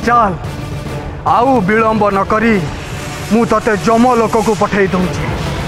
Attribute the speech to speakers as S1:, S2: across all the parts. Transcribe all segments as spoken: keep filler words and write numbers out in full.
S1: चल आउ विलंब न करी मु तते जमलोक को पठेई दूची।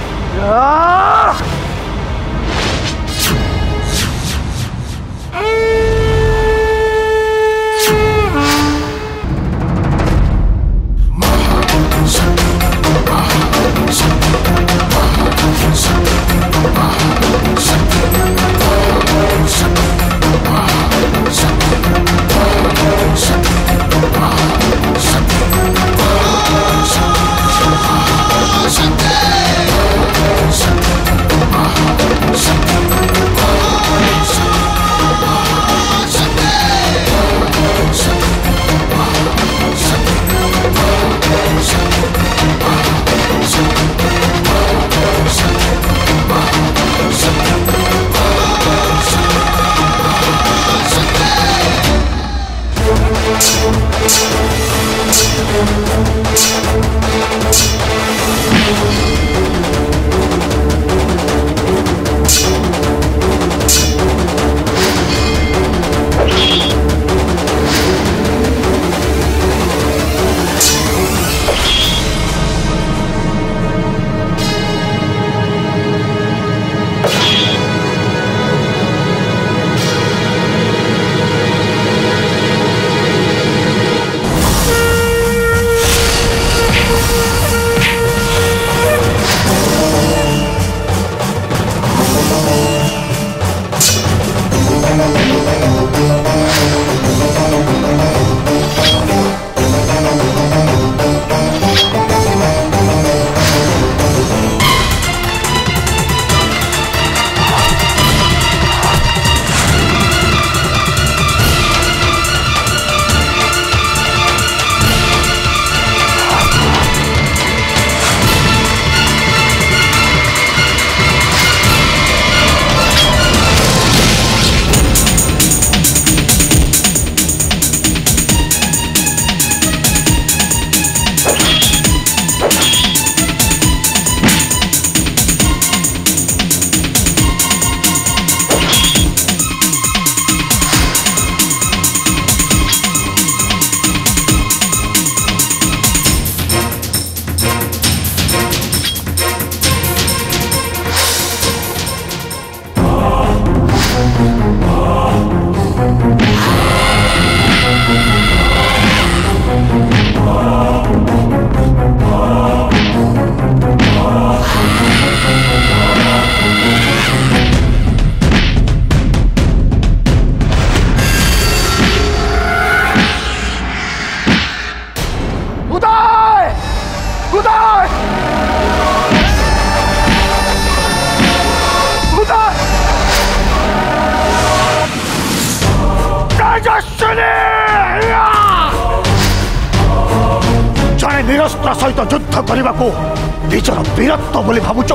S2: जड़े निरस्त्र सहित युद्ध करने को निजर वीरत्व बोली भावुच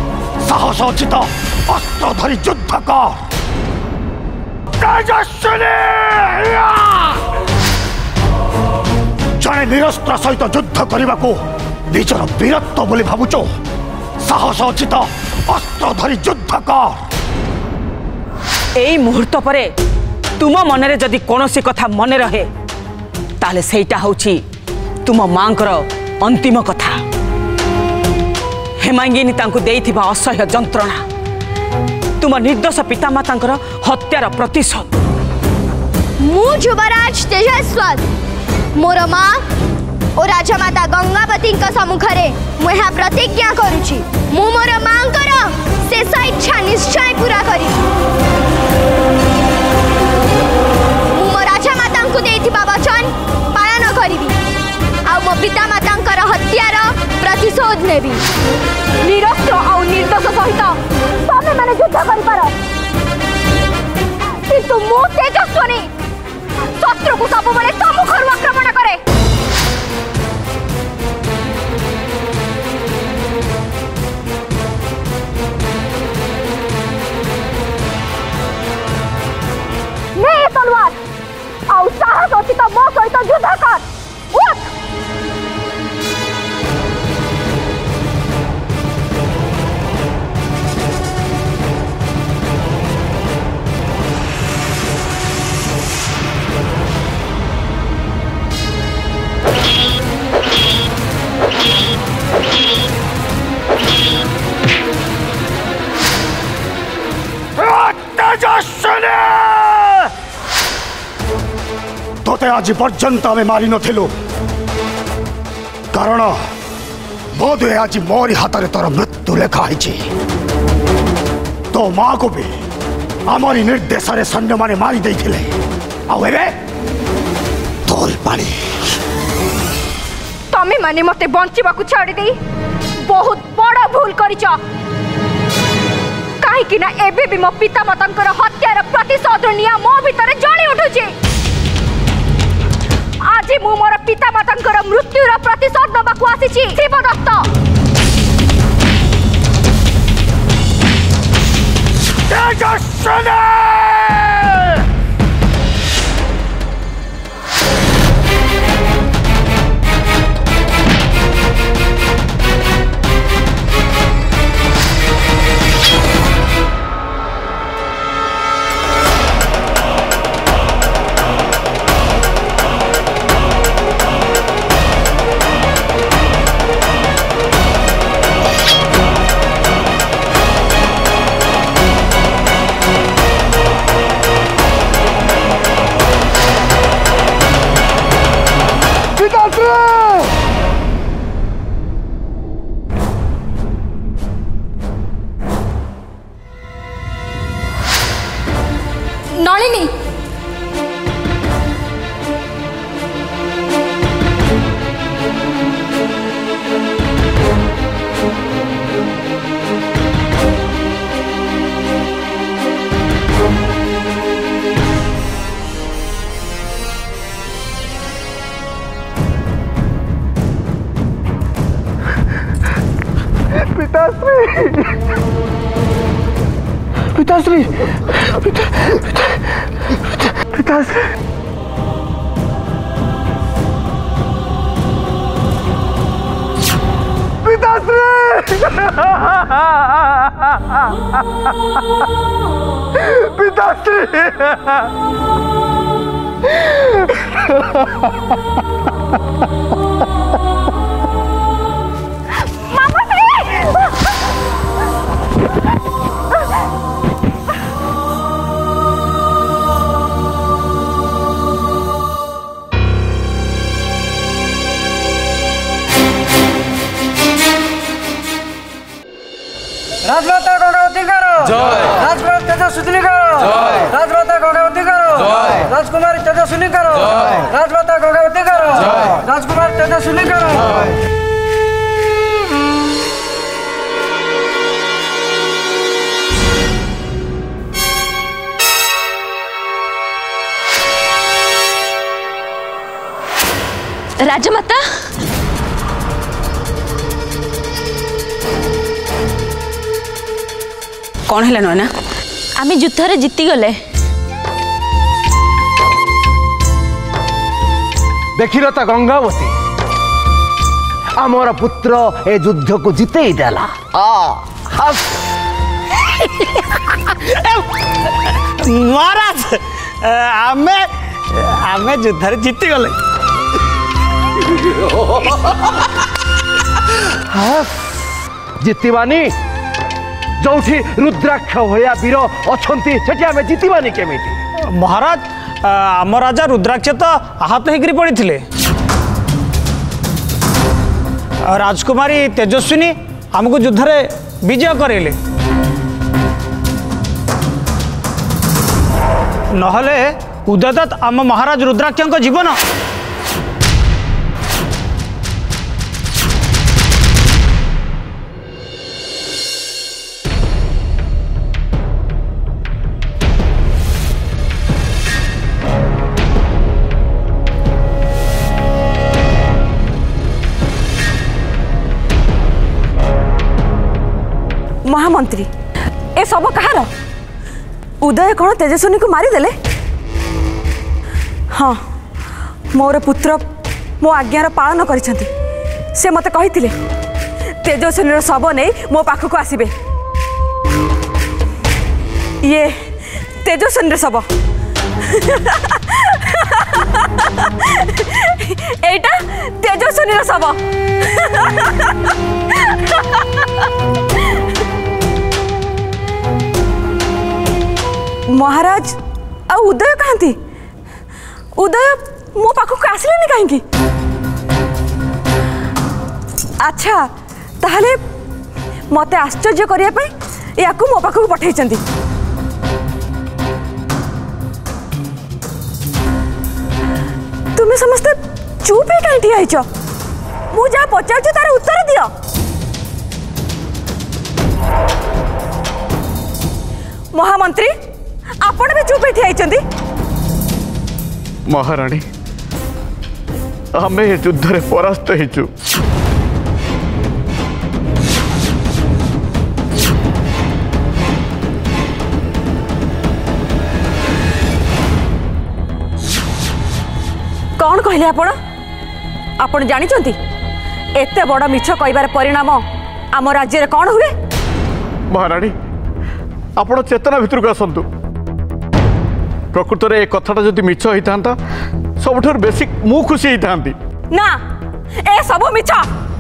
S2: साहस अच्छी तो अस्त्र धरी युद्ध कर। तेजस्विनी जड़े निरस्त्र सहित युद्ध करने को निजर वीरत्व बोली भावुच साहस अच्छी तो अस्त्र धरी युद्ध कर।
S3: एई मुहूर्त परे तुम मनरे जदि कोनोसी कथा मन रहे ताले सेटा होची तुम मांकर अंतिम कथा। हेमांगिनी तांकु देइथिबा असह्य जंत्रणा तुम निर्दोष पितामातांकर हत्यार प्रतिशोध।
S4: मु युवराज तेजस्वनी मोर मां और राजमाता गंगावती सम्मुखरे मु यहाँ प्रतिज्ञा करुछि मु मोर मांकर शेष इच्छा निश्चय पूरा करी। मु मो राजमाता को देइथिबा वचन पालन करी आ मो पितामातांकर हत्यार प्रतिशोध नेबी। निरस्त्र और निर्दोष सहित तमे माने युद्ध करि पार किंतु मु तेजस्वनी शत्रु को सब बले सम्मुखरु आक्रमण करे। नहीं तलवार आउ साहस अछि त मो सहित युद्ध कर। उठ
S2: तते आज पर्यंत आम मारि नथिलु कारण बोधे आज मोरी हाथ में तोर मृत्यु लेखा है। तो माँ को भी आमरी निर्देश सैन्य माने मारी देइथिले आवे तोर पानी
S4: तमे माने मते बंचिबाकू छाड़ी दे बहुत बड़ा भूल करिच कहीं ना एबे भी मो पिता मातांकर हत्यार प्रतिशोध निया मो भीतर जळी उठुचे। आज मु मोर पिता मातांकर मृत्युर प्रतिशोध नबाकू आसीची शिवदत्त।
S2: तेजस्वनी
S4: नलिनी
S1: पिताश्री पिताश्री पिता पिताश्री पिताश्री
S5: राजमाता गंगावती करो जय। राजकुमार तेजस्विनी करो जय। राजमाता गंगावती करो जय। राजकुमारी तेजस्विनी करो जय। राजमाता गंगावती करो जय। राजकुमार तेजस्विनी करो जय।
S4: राजमाता
S3: कौन है नैना
S4: आम युद्ध जीति गले
S6: देखिल तो गंगावती आमर पुत्र ए युद्ध को जीते देला।
S5: महाराज आमे आमे युद्ध जीति गले
S6: जीतिबानी जोठी रुद्राक्ष भया वीर अछंती सेठी आमे जीतिबानी केमिति।
S5: महाराज आम राजा रुद्राक्ष तो आहत होकर पड़ी थे। राजकुमारी तेजस्विनी आमको युद्ध रे विजय करेले नहले उदयदत्त आम महाराज रुद्राक्ष जीवन
S3: महामंत्री ए सब कहार उदय कौन तेजस्वनी को मारिदेले। हाँ मोर पुत्र मो आज्ञार पालन करिसेंती से मते कहिथिले तेजस्वनी शव नहीं मो पाखक आसबे। ये तेजस्वनी शव एटा तेजस्वनी शव महाराज आ उदय कहती उदय मो पाखक आसिलेनी कहीं? अच्छा ताहले मते आश्चर्य करिया पे या मो पाखक पठे। तुम्हें समस्ते चुप है कहीं ठिया हिच? मु जा पचार तार उत्तर दियो। महामंत्री आपण भी चुप है ठिया?
S2: महाराणी आमे युद्ध रे परास्त हेचु।
S3: कौन कहले आपण? आपण जानी चंती एते बड़ मिछ कहबार परिणाम आम राज्य रे कौन हुए?
S2: महाराणी आपण चेतना भितर को आसतु। प्रकृत रे कथाटा जदि मिछ होता सबुठ बेसी मु खुशी होता
S3: ना। ए सब मिछ।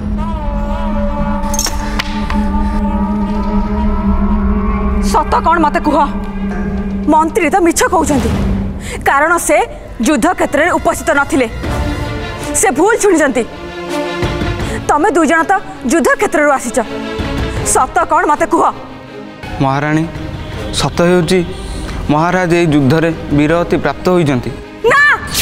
S3: सत कौन मते कुह? मंत्री तो मिछ कहउछंती कारण से युद्ध क्षेत्र में उपस्थित नथिले। से भूल शुणी तमें दुई जन तो युद्ध क्षेत्र आसीच। सत कौन मते कुह?
S7: महाराणी सत होउची महाराज ए युद्ध रे वीरगति प्राप्त होइजंती।
S3: ना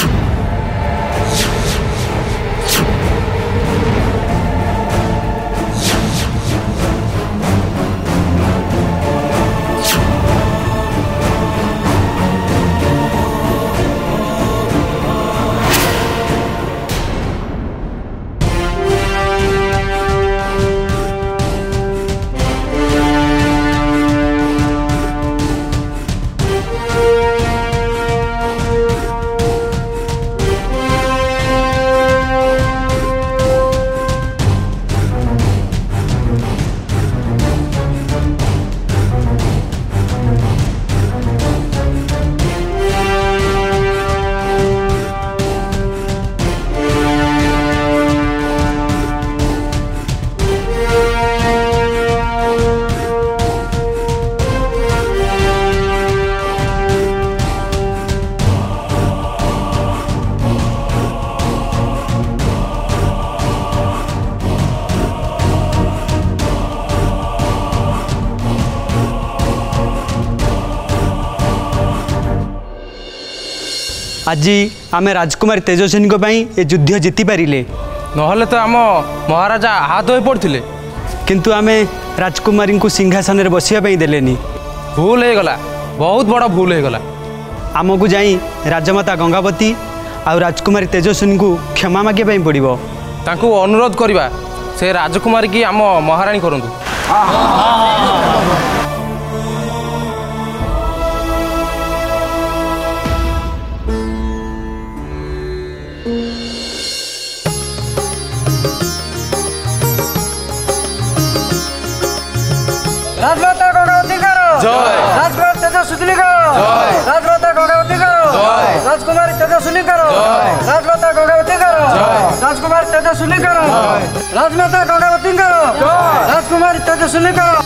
S8: आज आम राजकुमारी तेजस्विनी ये युद्ध जीति पारे
S5: नहले तो आम महाराजा हाथ हो पड़ते
S8: किंतु आम राजकुमारी को सिंहासन में बसापी देलेनी।
S5: भूल हो गला, बहुत बड़ा भूल हो गला।
S8: आमको जाई राजमाता गंगावती आ राजकुमारी तेजस्विनी को क्षमा मागे पड़ो।
S5: तांको अनुरोध करवा से राजकुमारी की आम महाराणी करंतु। राजमाता गंगावती करो जय। राजकुमार तेजस्विनी करो जय। राजमाता गंगावती करो जय। राजकुमारी तेजस्विनी करो जय। राजमाता गंगावती करो जय। राजकुमार तेजस्विनी करो जय। राजमाता गंगावती करो जय। राजकुमारी तेजस्विनी करो।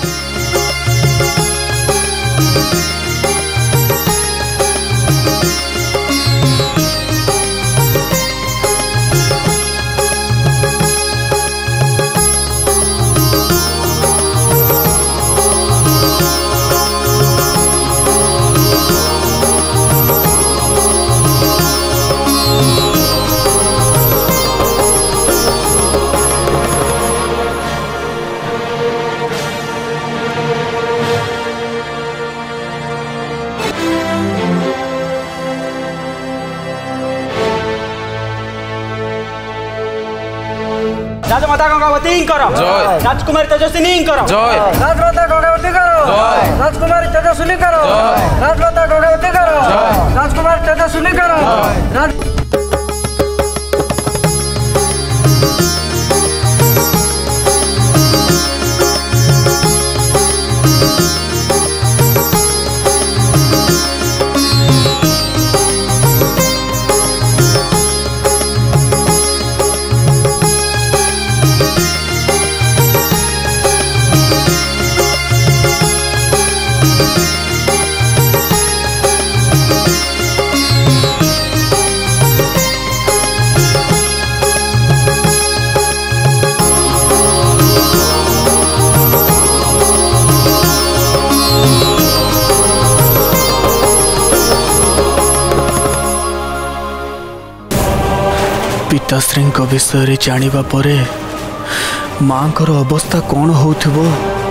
S8: राजमाता गंगावती करो जय। राजकुमारी तेजस्विनी करो
S5: जय। राजमाता गंगावती करो जय। राजकुमारी तेजस्विनी करो जय। राजमाता गंगावती करो जय। राजकुमारी तेजस्विनी करो जय।
S9: पिताश्री विषय जानिबा परे माँ को अवस्था कौन होउथिबो।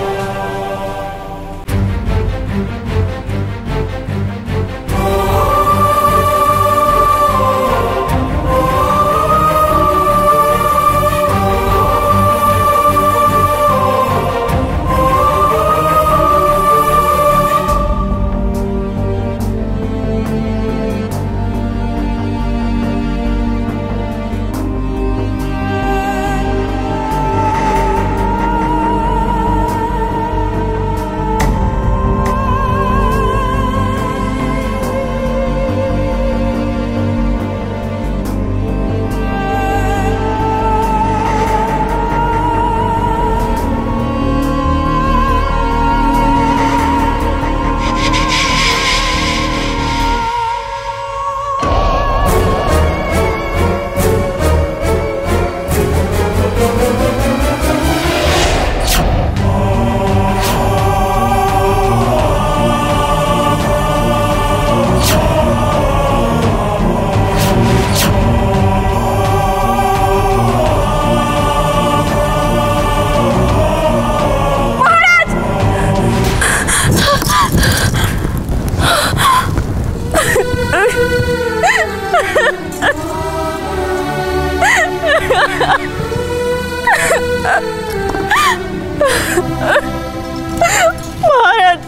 S3: महाराज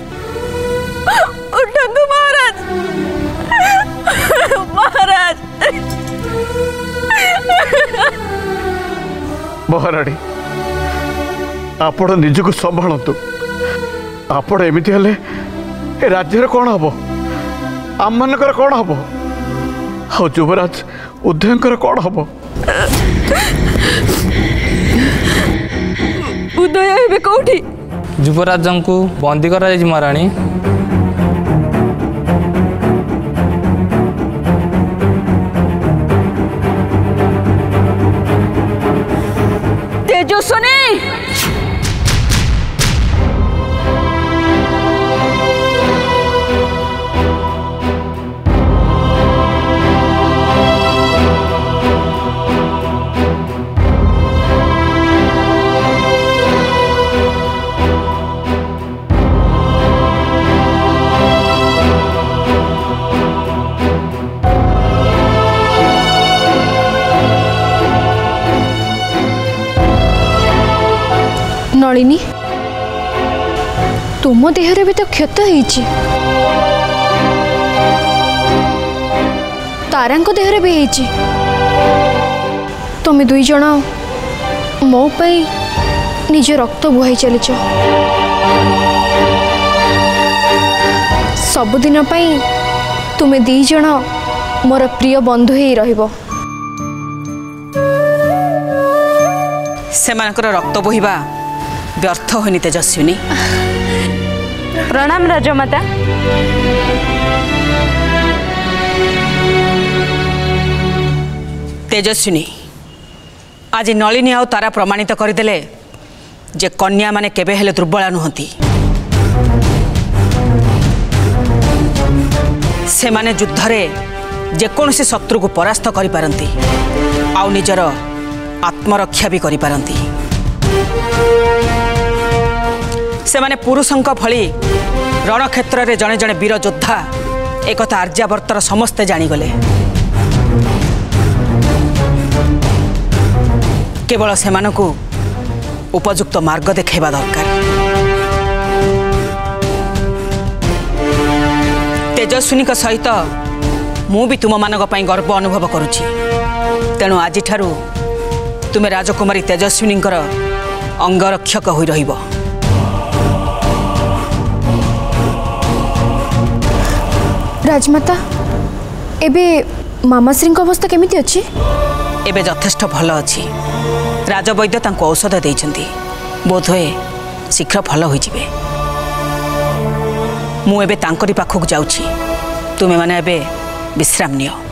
S3: उठंतु महाराज महाराज
S2: महाराणी आपण निजक संभालतु। आपण एमती हेले राज्य कौन हम आम मानकर कौन हम आ युवराज उदयंकर कौन हम।
S3: उदय हे कौटी
S10: युवराज को बंदी करा महाराणी।
S3: तेजस्वनी
S4: नलिनी तुम देहरे भी तो क्षत होइछि तारांको देहरे भी होइछि। तुम दुई जण मो पई निज रक्त बुहाई चलीच सबुदिन पई तुम दी जण मोर प्रिय बंधु ही रहिबो।
S3: सेमानकर रक्त बोहिबा व्यर्थ होनी तेजस्विनी। प्रणाम राजमाता। तेजस्विनी आज नलिनी आउ तारा प्रमाणित करदेले जे कन्या माने केबे हेले दुर्बला नुहंती। से माने युद्धरे जेकोसी शत्रु को परास्त करि पारंती आउ निजर आत्मरक्षा भी करि पारंती। से माने पुरुषंक भली रणक्षेत्र रे जने जने वीर योद्धा एक आर्यावर्तर समस्ते जानीगले। केवल सेमानकु उपयुक्त मार्ग देखैबा दरकार। तेजस्विनी सहित मु भी तुम मानक पई गर्व अनुभव करुछि। तेणु आज ठारू तुमे राजकुमारी तेजस्विनींकर अंगरक्षक होई रहिबो।
S4: राजमाता एबे मामाश्री अवस्था केमिति अछि?
S3: एबे यथेष्ट भल अछि। राजवैद्य तांको औषध देइछन्ती बोधवे शीघ्र भल होई जिवे। मु एबे तांकरी पाखक जाउछि। तुमे माने एबे विश्राम नियो।